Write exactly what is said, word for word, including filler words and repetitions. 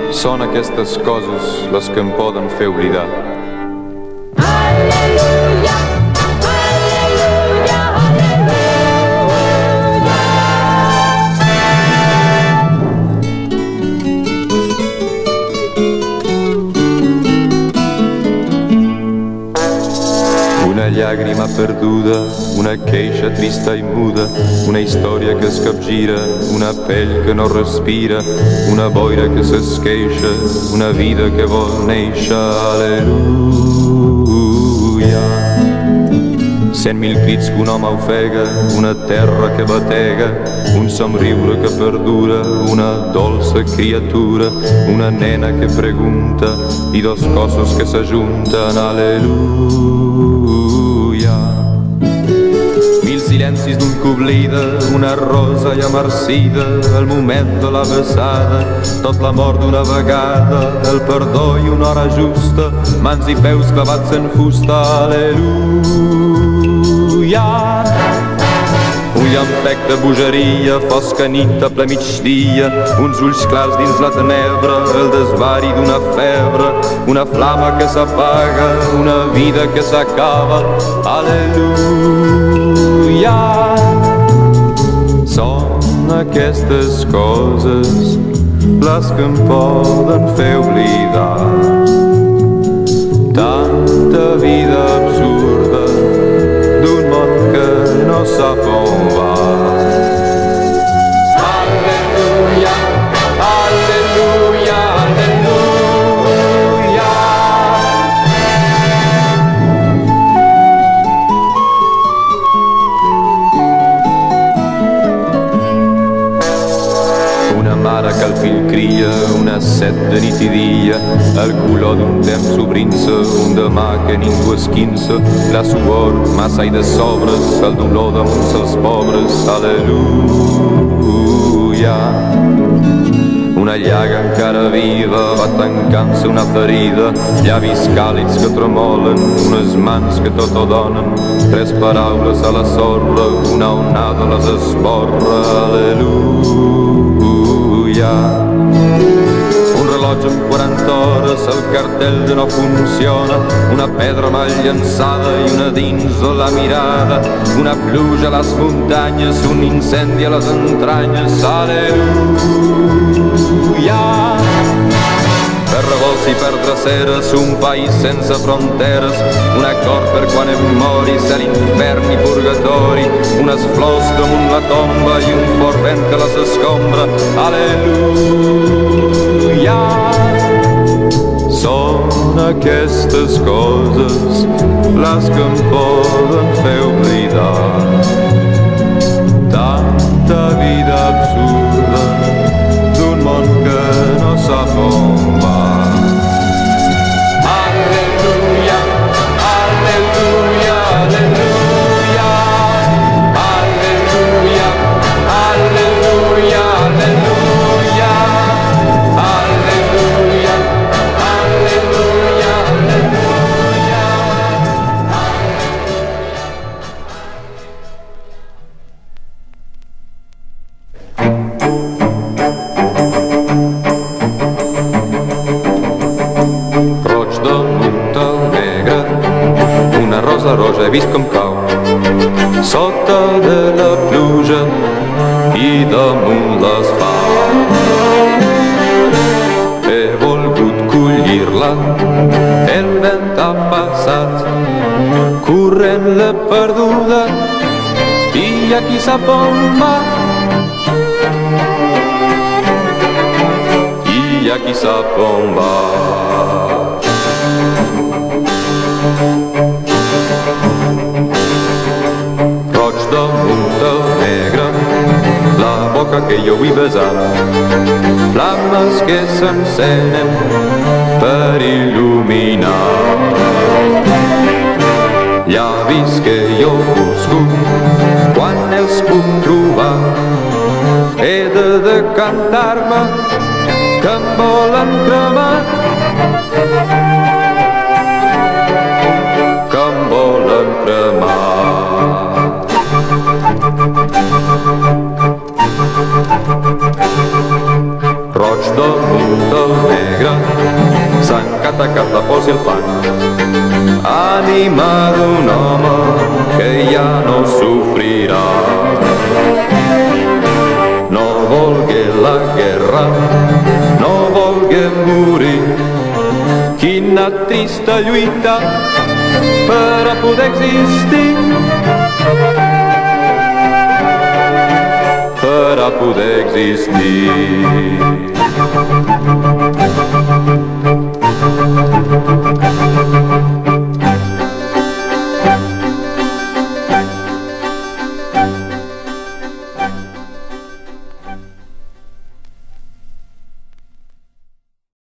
Són aquestes coses les que em poden fer oblidar. Aleluia, aleluia, Una llàgrima perduda, una queixa trista i muda, una història que es capgira, una pell que no respira, una boira que s'esqueixa, una vida que vol néixer. Aleluia. Cent mil crits que un home ofega, una terra que batega, un somriure que perdura, una dolça criatura, una nena que pregunta i dos cossos que s'ajunten. Aleluia. Mil silencis d'un que oblida, una rosa ja marcida, el moment de la besada, tot l'amor d'una vegada, el perdó i una hora justa, mans i peus clavats en fusta. Aleluia. Un llampec de bogeria, fosca nit a ple migdia, uns ulls clars dins la tenebra, el desvari d'una febre, una flama que s'apaga, una vida que s'acaba. Aleluia. Són aquestes coses les que em poden fer oblidar tanta vida absurda d'un món que no sap on va. Aleluia, aleluia, aleluia. Una mare que el fill cria, una set de nit i dia, el color d'un temps obrint-se, un demà que ningú esquinça, la suor massa i de sobres, el dolor damunt els pobres. Aleluia. Una llaga encara viva va tancant-se una ferida, llavis càlids que tremolen, unes mans que tot ho donen, tres paraules a la sorra, una onada les esborra. Aleluia. Un rellotge amb quaranta hores, el cartell ja no funciona, una pedra mal llançada i una dins de la mirada, una pluja a les muntanyes, un incendi a les entranyes. Aleluia. Per revolts i per dreceres, un país sense fronteres, un acord per quan em mori, cel, infern i purgatori, unes flors damunt la tomba i un fort vent que les escombra. Aleluia. Són aquestes coses les que em poden fer oblidar tanta vida absurda d'un món que no sap on va. Aleluia, aleluia, aleluia. Aleluia, aleluia, aleluia. Aleluia, aleluia, aleluia. Roig damunt el negre, una rosa roja he vist com cau, sota de la pluja i damunt l'asfalt. He volgut collir-la, el vent ha passat, corrent l'he perduda i aquí sap on va. I aquí sap on va. Roig damunt el negre, la boca que jo vull besar, flames que s'encenen per il·luminar, llavis que jo busco quan els puc trobar. He de decantar-me que em volen cremar, que em volen cremar. roig damunt del negre, sang cata cata posi el fang. Ànima d'un home que ja no sofrirà, no volgué la guerra, no volgué morir. Quina trista lluita per a poder existir, per a poder existir.